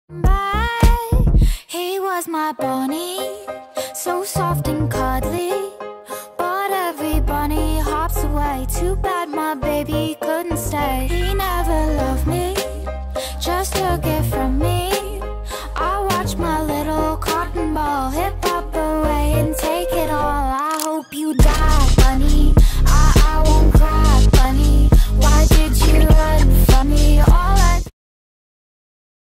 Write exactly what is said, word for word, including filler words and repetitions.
Bye. He was my bunny, so soft and cuddly. But every bunny hops away. Too bad my baby couldn't stay. He never loved me, just took it from me. I watched my little cotton ball hip hop away and take it all. I hope you die, bunny.